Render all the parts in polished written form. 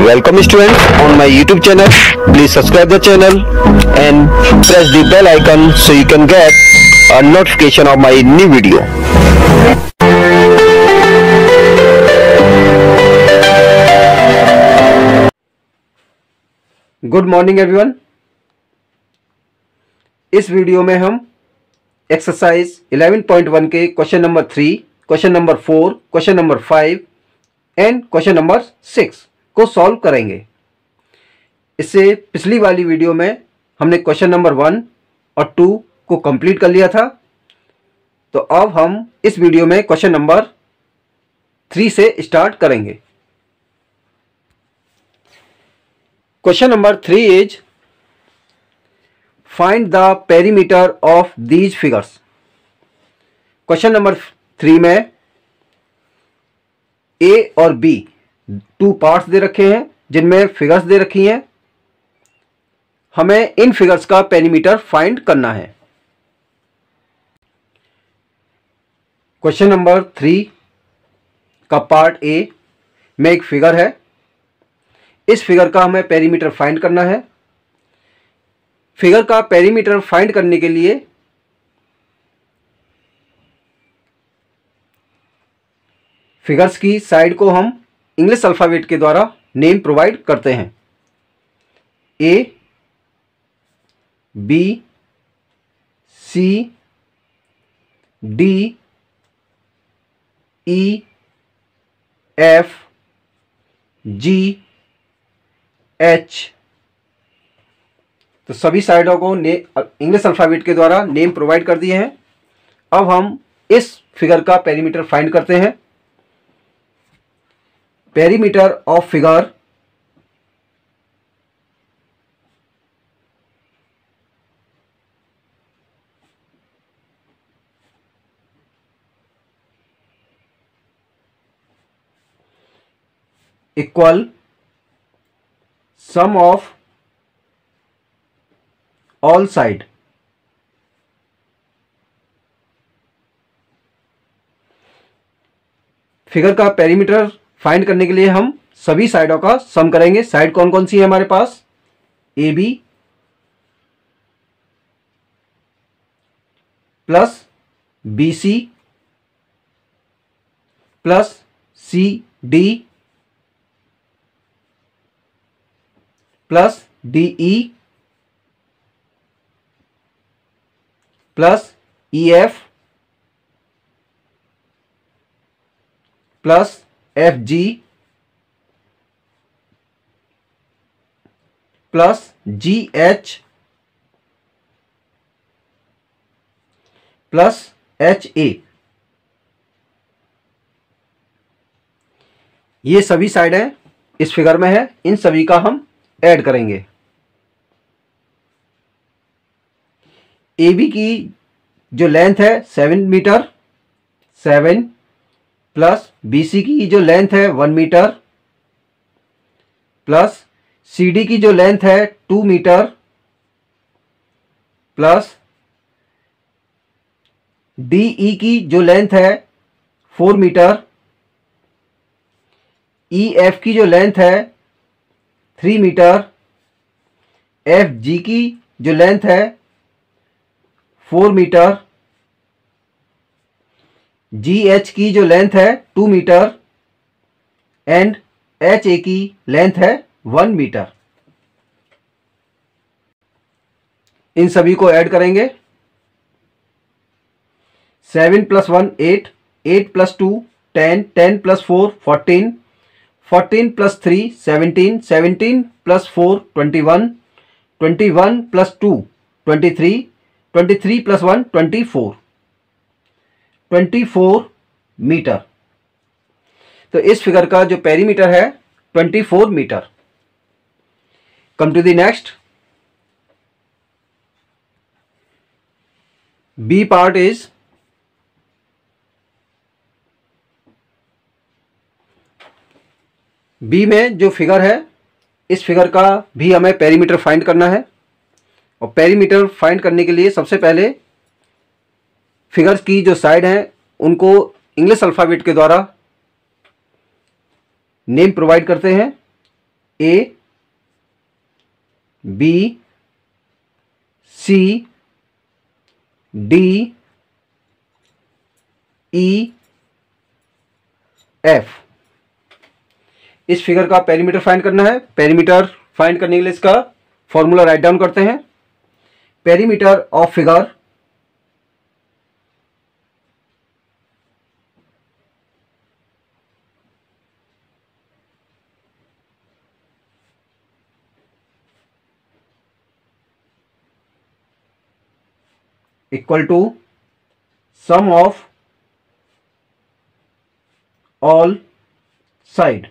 Welcome students on my YouTube channel. Please subscribe the channel and press the bell icon so you can get a notification of my new video. Good morning everyone. इस video में हम exercise 11.1 के question number 3, question number 4, question number 5 and question number 6 को solve करेंगे। इससे पिछली वाली video में हमने क्वेश्चन नंबर 1 और 2 को कंप्लीट कर लिया था। तो अब हम इस वीडियो में क्वेश्चन नंबर 3 से स्टार्ट करेंगे। Question number 3 is find the perimeter of these figures. Question number 3 में A और B 2 पार्ट्स दे रखे हैं जिनमें फिगर्स दे रखी हैं। हमें इन फिगर्स का पेरीमीटर फाइंड करना है। क्वेश्चन नंबर 3 का पार्ट A में एक फिगर है। इस फिगर का हमें पेरीमीटर फाइंड करना है। फिगर का पेरीमीटर फाइंड करने के लिए फिगर्स की साइड को हम इंग्लिश अल्फ़ाबेट के द्वारा नेम प्रोवाइड करते हैं। A, B, C, D, E, F, G, H। तो सभी साइडों को इंग्लिश अल्फ़ाबेट के द्वारा नेम प्रोवाइड कर दिए हैं। अब हम इस फिगर का पेरीमीटर फाइंड करते हैं। Perimeter of figure equal sum of all side। Figure का पेरीमीटर फाइंड करने के लिए हम सभी साइडों का सम करेंगे। साइड कौन कौन सी है हमारे पास? A B plus B C plus C D plus D E plus E F plus F G plus G H plus H A. ये सभी साइडें इस फिगर में है। इन सभी का हम ऐड करेंगे। ए बी की जो लेंथ है 7 मीटर 7 प्लस बी सी की जो लेंथ है 1 मीटर प्लस सी डी की जो लेंथ है 2 मीटर प्लस डी ई की जो लेंथ है 4 मीटर, ई एफ की जो लेंथ है 3 मीटर, एफ जी की जो लेंथ है 4 मीटर, जी एच की जो लेंथ है 2 मीटर एंड एच ए की लेंथ है 1 मीटर। इन सभी को ऐड करेंगे। 7 plus 1 8, 8 plus 2 10, 10 plus 4 14, 14 plus 3 17, 17 plus 4 21, 21 plus 2 23, 23 plus 1 24, 24 metre. तो इस फिगर का जो पेरीमीटर है 24 metre. Come to the next. B part is B में जो फिगर है इस फिगर का भी हमें पेरीमीटर फाइंड करना है। और पेरीमीटर फाइंड करने के लिए सबसे पहले फिगर्स की जो साइड हैं उनको इंग्लिश अल्फ़ाबेट के द्वारा नेम प्रोवाइड करते हैं। A B C D E F. इस फिगर का पेरीमीटर फाइंड करना है। पेरीमीटर फाइंड करने के लिए इसका फॉर्मूला राइट डाउन करते हैं। Perimeter of figure equal to sum of all side,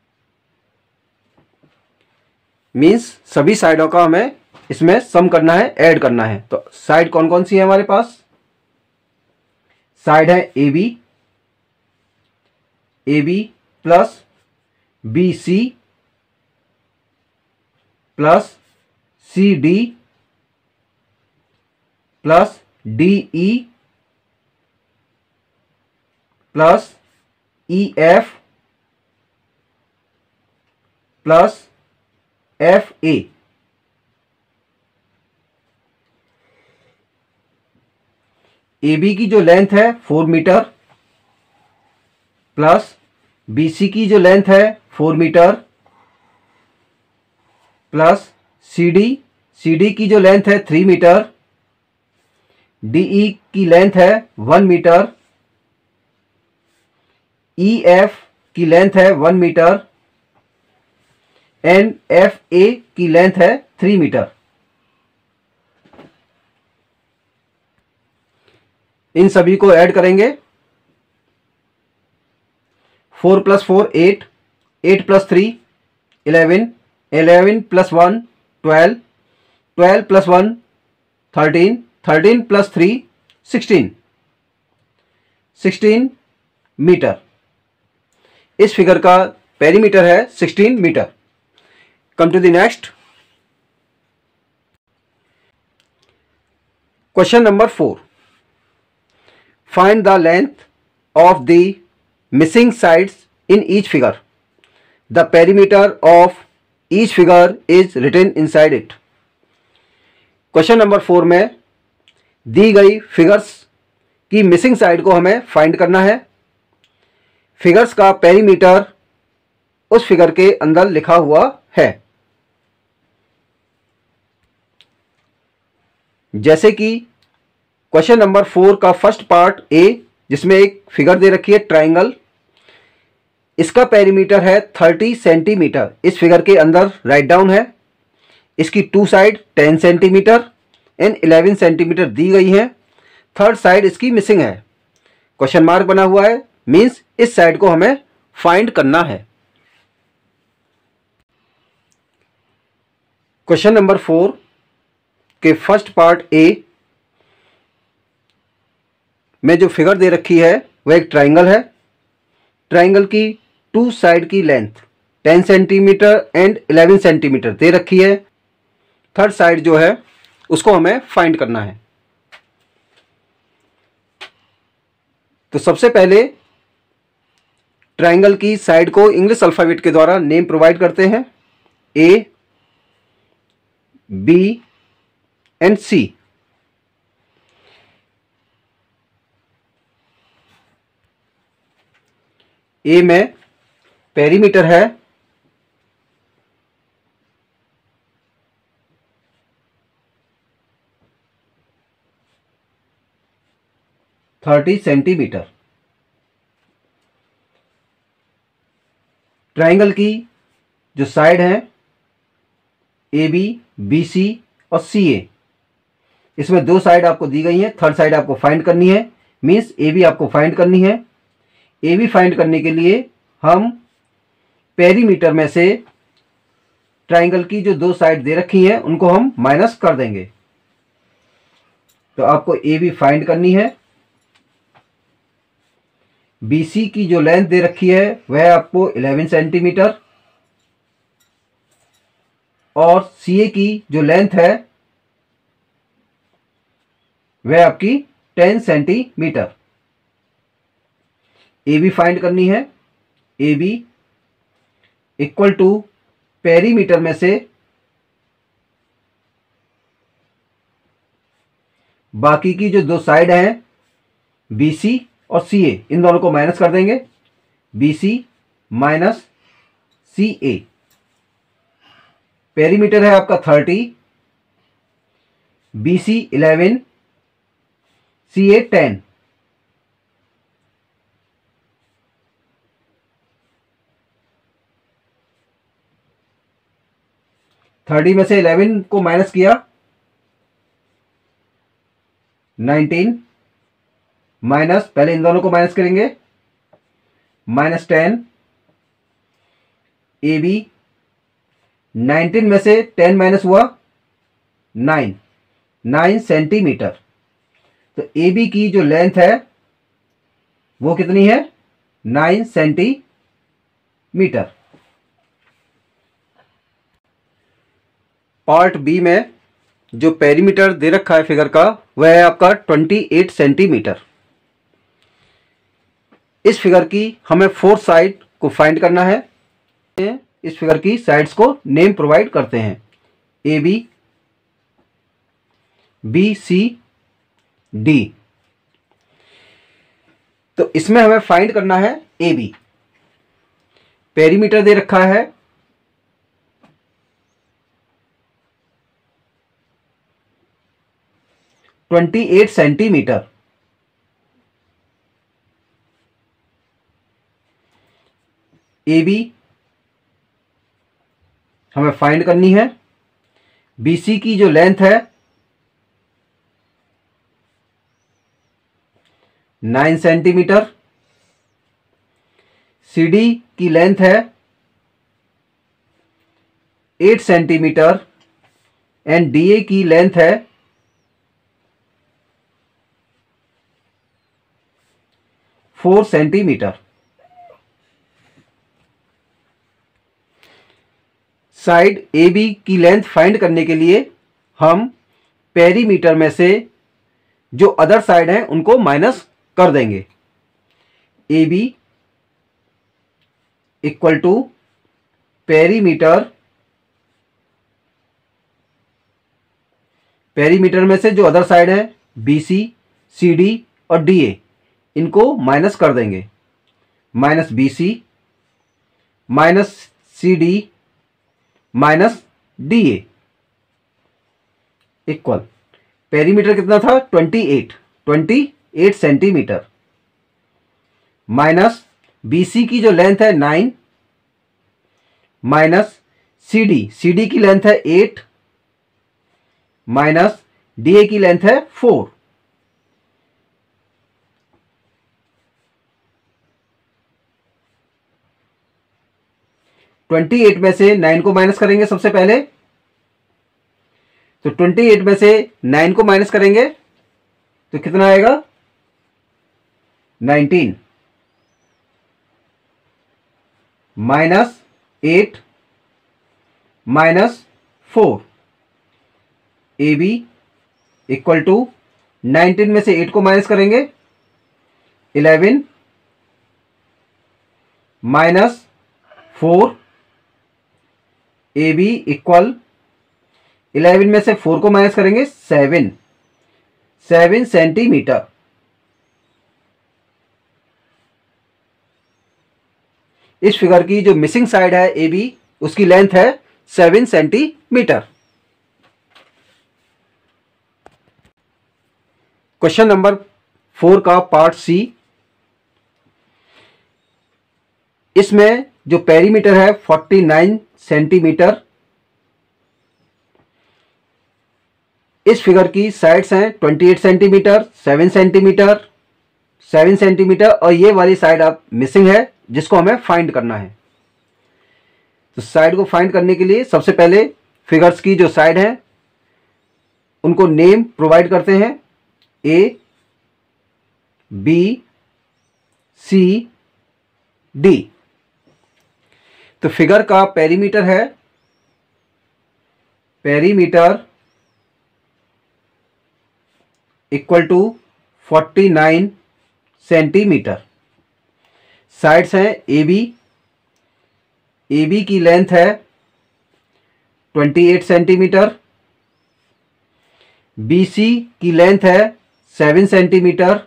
means सभी साइडों का हमें इसमें सम करना है, ऐड करना है। तो साइड कौन कौन सी है हमारे पास? साइड है A B plus B C plus C D plus D E plus E F plus F A. A B की जो लेंथ है 4 मीटर प्लस बी सी की जो लेंथ है 4 मीटर प्लस सी डी की जो लेंथ है 3 मीटर, डी ई की लेंथ है 1 मीटर, ई एफ की लेंथ है 1 मीटर एंड एफ ए की लेंथ है 3 मीटर। इन सभी को ऐड करेंगे। 4 + 4 8, 8 + 3 11, 11 + 1 12, 12 + 1 13, 13 + 3 16, 16 मीटर। इस फिगर का पेरीमीटर है 16 metre. Come to the next question number 4। Find the length of the missing sides in each figure. The perimeter of each figure is written inside it. Question number 4 में दी गई figures की missing side को हमें find करना है। Figures का perimeter उस figure के अंदर लिखा हुआ है। जैसे कि क्वेश्चन नंबर 4 का फर्स्ट पार्ट ए, जिसमें एक फिगर दे रखी है ट्राइंगल, इसका पेरीमीटर है 30 सेंटीमीटर। इस फिगर के अंदर राइट डाउन है। इसकी 2 साइड 10 सेंटीमीटर एंड 11 सेंटीमीटर दी गई है। थर्ड साइड इसकी मिसिंग है, क्वेश्चन मार्क बना हुआ है, मीन्स इस साइड को हमें फाइंड करना है। क्वेश्चन नंबर 4 के फर्स्ट पार्ट ए में जो फिगर दे रखी है वह एक ट्राइंगल है। ट्राइंगल की 2 साइड की लेंथ 10 सेंटीमीटर एंड 11 सेंटीमीटर दे रखी है। थर्ड साइड जो है उसको हमें फाइंड करना है। तो सबसे पहले ट्राइंगल की साइड को इंग्लिश अल्फाबेट के द्वारा नेम प्रोवाइड करते हैं, ए बी एंड सी। ए में पेरीमीटर है 30 सेंटीमीटर। ट्राइंगल की जो साइड है ए बी सी और सी ए, इसमें 2 साइड आपको दी गई है। थर्ड साइड आपको फाइंड करनी है, मीन्स ए बी आपको फाइंड करनी है। ए बी फाइंड करने के लिए हम पेरीमीटर में से ट्राइंगल की जो 2 साइड दे रखी हैं उनको हम माइनस कर देंगे। तो आपको ए बी फाइंड करनी है। बी सी की जो लेंथ दे रखी है वह आपको 11 सेंटीमीटर और सी ए की जो लेंथ है वह आपकी 10 सेंटीमीटर। ए बी फाइंड करनी है। A B equal to perimeter में से बाकी की जो दो साइड हैं BC और CA, इन दोनों को माइनस कर देंगे। BC माइनस CA, पेरीमीटर है आपका 30, BC 11, CA 10। थर्टी में से 11 को माइनस किया, 19 माइनस, पहले इन दोनों को माइनस करेंगे, माइनस 10। AB 19 में से 10 माइनस हुआ 9 सेंटीमीटर। तो AB की जो लेंथ है वो कितनी है? 9 सेंटीमीटर। पार्ट बी में जो पेरीमीटर दे रखा है फिगर का वह है आपका 28 सेंटीमीटर। इस फिगर की हमें 4 साइड को फाइंड करना है। इस फिगर की साइड्स को नेम प्रोवाइड करते हैं, AB, BC, D। तो इसमें हमें फाइंड करना है AB। पेरीमीटर दे रखा है 28 सेंटीमीटर। AB हमें फाइंड करनी है। BC की जो लेंथ है 9 सेंटीमीटर। CD की लेंथ है 8 सेंटीमीटर एंड DA की लेंथ है 4 सेंटीमीटर। साइड AB की लेंथ फाइंड करने के लिए हम पेरीमीटर में से जो अदर साइड हैं उनको माइनस कर देंगे। AB equal to perimeter, perimeter में से जो अदर साइड है BC, CD और DA, इनको माइनस कर देंगे। Minus BC minus CD minus DA equal, perimeter कितना था? 28 सेंटीमीटर, माइनस BC की जो लेंथ है 9 माइनस CD की लेंथ है 8 माइनस DA की लेंथ है 4। ट्वेंटी 28 में से 9 को माइनस करेंगे सबसे पहले। तो 28 में से 9 को माइनस करेंगे तो कितना आएगा? 19 minus 8 minus 4। AB equal to 19 में से 8 को माइनस करेंगे 11 माइनस 4। AB इक्वल 11 में से 4 को माइनस करेंगे 7 सेंटीमीटर। इस फिगर की जो मिसिंग साइड है AB, उसकी लेंथ है 7 सेंटीमीटर। क्वेश्चन नंबर 4 का पार्ट C, इसमें जो पेरीमीटर है 49 सेंटीमीटर। इस फिगर की साइड्स हैं 28 सेंटीमीटर, 7 सेंटीमीटर, 7 सेंटीमीटर और ये वाली साइड आप मिसिंग है जिसको हमें फाइंड करना है। तो साइड को फाइंड करने के लिए सबसे पहले फिगर्स की जो साइड है उनको नेम प्रोवाइड करते हैं, A, B, C, D। तो फिगर का पेरीमीटर है, perimeter equal to 49 centimetre. Sides हैं AB, AB की लेंथ है 28 सेंटीमीटर, BC की लेंथ है 7 सेंटीमीटर,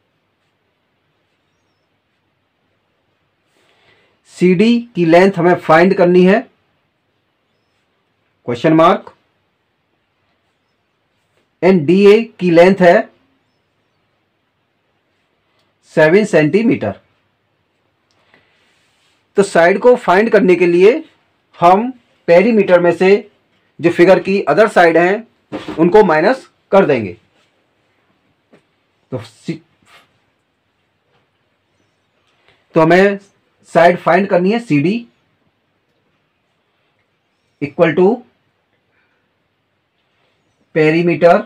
CD की लेंथ हमें फाइंड करनी है, क्वेश्चन मार्क, एंड DA की लेंथ है 7 सेंटीमीटर। तो साइड को फाइंड करने के लिए हम पेरीमीटर में से जो फिगर की अदर साइड हैं उनको माइनस कर देंगे। तो हमें साइड फाइंड करनी है CD equal to perimeter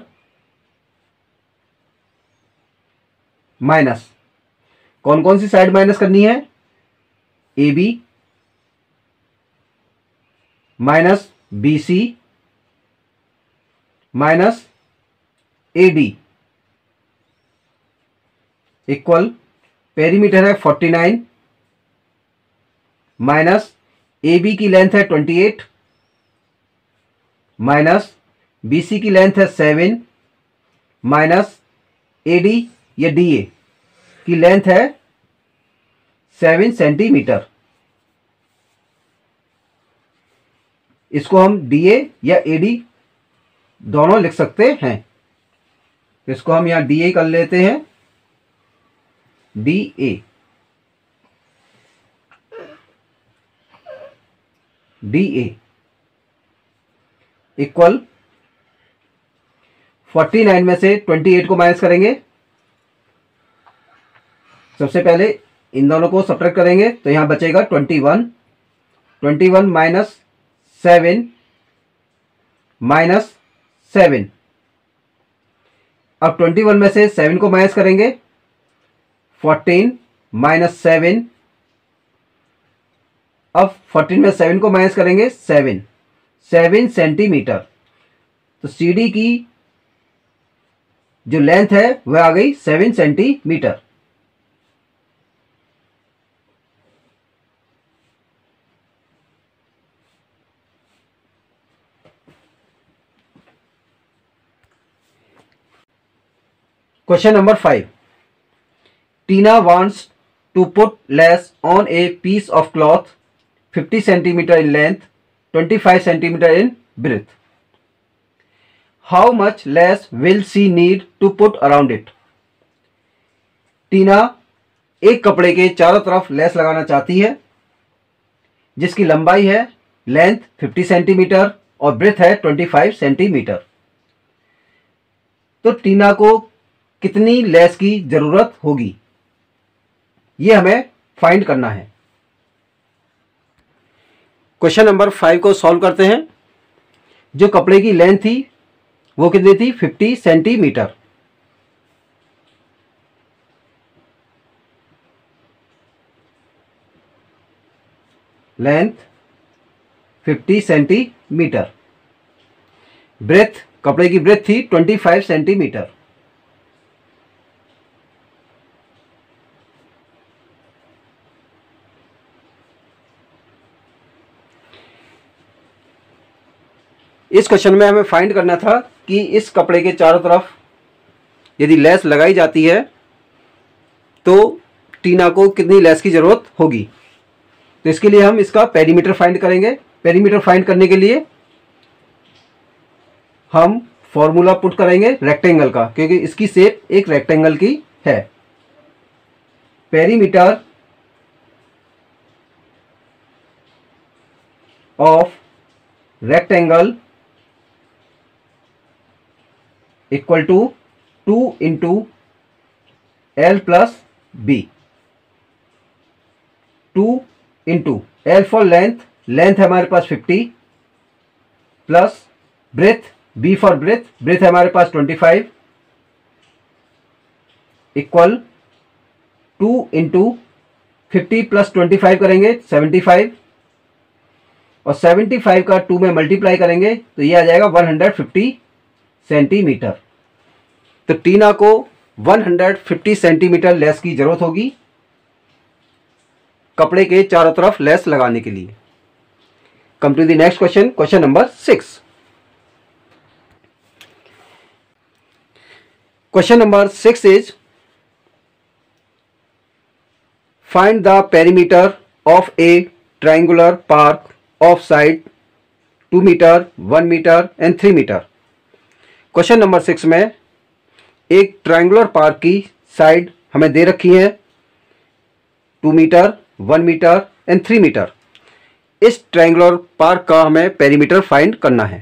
minus, कौन कौन सी साइड माइनस करनी है, AB minus BC minus AD equal perimeter है 49 माइनस AB की लेंथ है 28 माइनस BC की लेंथ है 7 माइनस AD या DA की लेंथ है 7 सेंटीमीटर। इसको हम DA या AD दोनों लिख सकते हैं। तो इसको हम यहां DA कर लेते हैं, DA इक्वल 49 में से 28 को माइनस करेंगे। सबसे पहले इन दोनों को सब्ट्रैक्ट करेंगे तो यहां बचेगा 21 माइनस 7 माइनस 7। अब 21 में से 7 को माइनस करेंगे, 14 माइनस 7। अब 14 में 7 को माइनस करेंगे, 7 सेंटीमीटर। तो CD की जो लेंथ है वह आ गई 7 centimetre. Question number 5. Tina wants to put lace on a piece of cloth 50 centimeter in length, 25 centimeter in breadth. How much lace will she need to put around it? Tina एक कपड़े के चारों तरफ लेस लगाना चाहती है जिसकी लंबाई है लेंथ 50 सेंटीमीटर और ब्रेथ है 25 सेंटीमीटर। तो टीना को कितनी लेस की जरूरत होगी ये हमें फाइंड करना है। क्वेश्चन नंबर 5 को सॉल्व करते हैं। जो कपड़े की लेंथ थी वो कितनी थी, 50 सेंटीमीटर। Length 50 centimetre. ब्रेथ, कपड़े की ब्रेथ थी 25 सेंटीमीटर। इस क्वेश्चन में हमें फाइंड करना था कि इस कपड़े के चारों तरफ यदि लेस लगाई जाती है तो टीना को कितनी लेस की ज़रूरत होगी। तो इसके लिए हम इसका पेरीमीटर फाइंड करेंगे। पेरीमीटर फाइंड करने के लिए हम फॉर्मूला पुट करेंगे रेक्टेंगल का, क्योंकि इसकी शेप एक रेक्टेंगल की है। Perimeter of rectangle equal to 2 into L plus B। 2 into L for length, length है हमारे पास 50 plus breadth, B for breadth, breadth है हमारे पास 25 इक्वल 2 इंटू 50 प्लस 25 करेंगे 75 और 75 का 2 में मल्टीप्लाई करेंगे तो ये आ जाएगा 150 सेंटीमीटर। तो टीना को 150 सेंटीमीटर लेस की जरूरत होगी कपड़े के चारों तरफ लेस लगाने के लिए। come to the next question, question number 6. Question number 6 is, find the perimeter of a triangular park of side 2 meter, 1 meter and 3 meter. Question number 6 में एक ट्रायंगुलर पार्क की साइड हमें दे रखी है 2 मीटर, 1 मीटर एंड 3 मीटर. इस triangular park का हमें perimeter find करना है.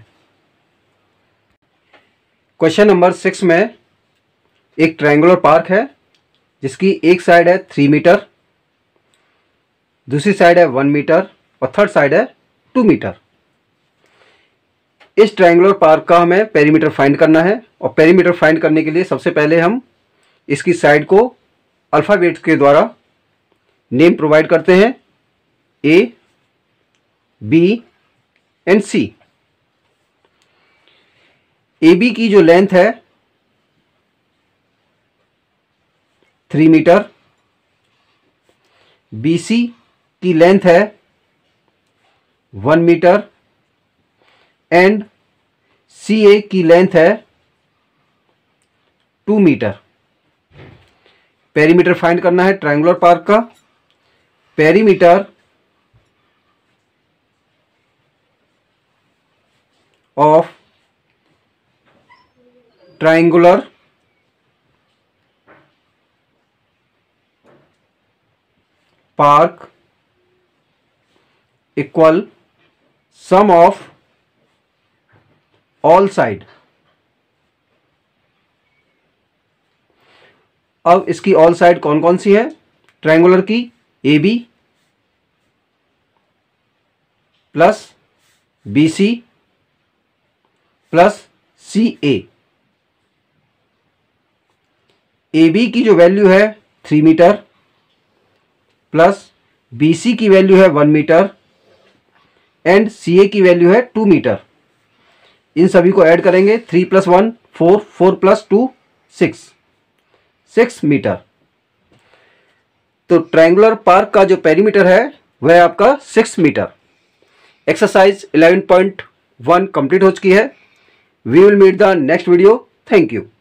क्वेश्चन नंबर 6 में एक ट्रायंगुलर पार्क है जिसकी एक साइड है 3 मीटर, दूसरी साइड है 1 मीटर और थर्ड साइड है 2 मीटर. इस ट्रायंगुलर पार्क का हमें पेरीमीटर फाइंड करना है और पेरीमीटर फाइंड करने के लिए सबसे पहले हम इसकी साइड को अल्फ़ाबेट्स के द्वारा नेम प्रोवाइड करते हैं, A, B and C. A B की जो लेंथ है 3 मीटर, बी सी की लेंथ है 1 मीटर एंड सी ए की लेंथ है 2 मीटर. पेरीमीटर फाइंड करना है ट्रायंगुलर पार्क का. Perimeter of triangular park equal sum of all side. अब इसकी ऑल साइड कौन कौन सी है ट्रायंगुलर की? A B plus B C plus C A. A B की जो वैल्यू है 3 मीटर प्लस बी सी की वैल्यू है 1 मीटर एंड सी ए की वैल्यू है 2 मीटर. इन सभी को ऐड करेंगे 3 + 1 4, 4 + 2 6 मीटर. तो ट्रायंगुलर पार्क का जो पेरीमीटर है वह आपका 6 मीटर. एक्सरसाइज 11.1 कंप्लीट हो चुकी है. We will meet the next video. Thank you.